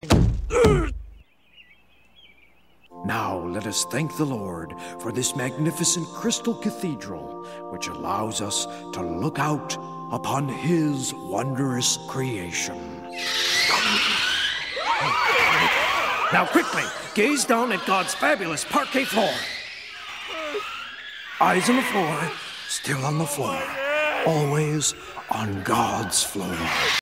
Now let us thank the Lord for this magnificent crystal cathedral, which allows us to look out upon His wondrous creation. Now quickly, gaze down at God's fabulous parquet floor. Eyes on the floor, still on the floor, always on God's floor.